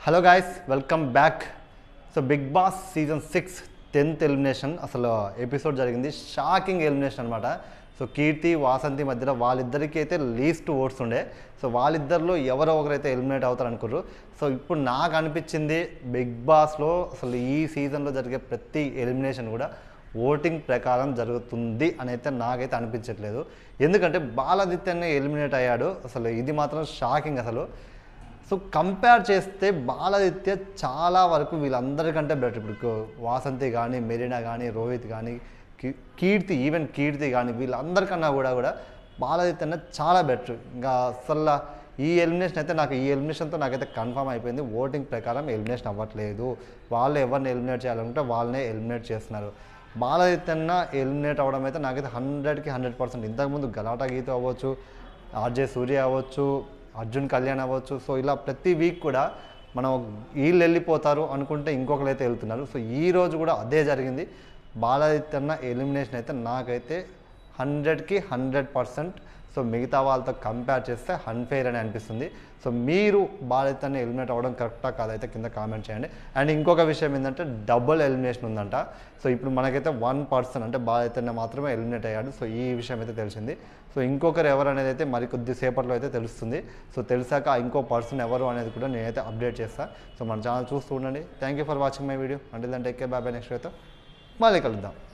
Hello guys, welcome back. So Bigg Boss season 6 10th elimination అసలు episode జరిగింది. Shocking elimination అనమాట. So Keerthi Vasanthi మధ్యలో వాళ్ళిద్దరికీ అయితే లీస్ట్ ఓట్స్ ఉండే. సో వాళ్ళిద్దరిలో ఎవరో ఒకరైతే ఎలిమినేట్ అవుతారు అనుకున్నారు. సో ఇప్పుడు నాకు అనిపించింది బిగ్ బాస్లో అసలు ఈ సీజన్లో జరిగే ప్రతి ఎలిమినేషన్ కూడా ఓటింగ్ ప్రకారం జరుగుతుంది అని అయితే నాకైతే అనిపించట్లేదు. ఎందుకంటే బాలాదిత్యనే ఎలిమినేట్ అయ్యాడు. అసలు ఇది మాత్రం షాకింగ్ అసలు. సో కంపేర్ చేస్తే బాలాదిత్య చాలా వరకు వీళ్ళందరికంటే బెటర్. ఇప్పుడు వాసంతి కానీ, మెరీనా కానీ, రోహిత్ కానీ, కీర్తి, ఈవెన్ కీర్తి కానీ వీళ్ళందరికన్నా కూడా బాలాదిత్య చాలా బెటర్. ఇంకా అసలు ఈ ఎలిమినేషన్ అయితే ఈ ఎలిమినేషన్తో నాకైతే కన్ఫర్మ్ అయిపోయింది. ఓటింగ్ ప్రకారం ఎలిమినేషన్ అవ్వట్లేదు. వాళ్ళు ఎవరిని ఎలిమినేట్ చేయాలనుకుంటే వాళ్ళనే ఎలిమినేట్ చేస్తున్నారు. బాలాదిత్యన్న ఎలిమినేట్ అవ్వడం అయితే నాకైతే 100కి 100%. ఇంతకుముందు గలాటా గీత అవ్వచ్చు, ఆర్జే సూర్య అవ్వచ్చు, అర్జున్ కళ్యాణ్ అవ్వచ్చు. సో ఇలా ప్రతి వీక్ కూడా మనం వీళ్ళు వెళ్ళిపోతారు అనుకుంటే ఇంకొకరు అయితే వెళ్తున్నారు. సో ఈరోజు కూడా అదే జరిగింది. బాలాదిత్యన్న ఎలిమినేషన్ అయితే నాకైతే 100కి 100%. సో మిగతా వాళ్ళతో కంపేర్ చేస్తే అన్ఫెయిర్ అని అనిపిస్తుంది. సో మీరు బాలాదిత్యన్న ఎలిమినేట్ అవ్వడం కరెక్టా కాదైతే కింద కామెంట్ చేయండి. అండ్ ఇంకొక విషయం ఏంటంటే డబుల్ ఎలిమినేషన్ ఉందంట. సో ఇప్పుడు మనకైతే 1% అంటే బాలాదిత్యన్న మాత్రమే ఎలిమినేట్ అయ్యాడు. సో ఈ విషయం అయితే తెలిసింది. సో ఇంకొకరు ఎవరు అనేది అయితే మరి కొద్దిసేపట్లో అయితే తెలుస్తుంది. సో తెలిసాక ఇంకో పర్సన్ ఎవరు అనేది కూడా నేనైతే అప్డేట్ చేస్తాను. సో మన ఛానల్ చూస్తూ ఉండండి. Thank you for watching my video. అంటే దాని take care, bye bye. Next అయితే మళ్ళీ కలుద్దాం.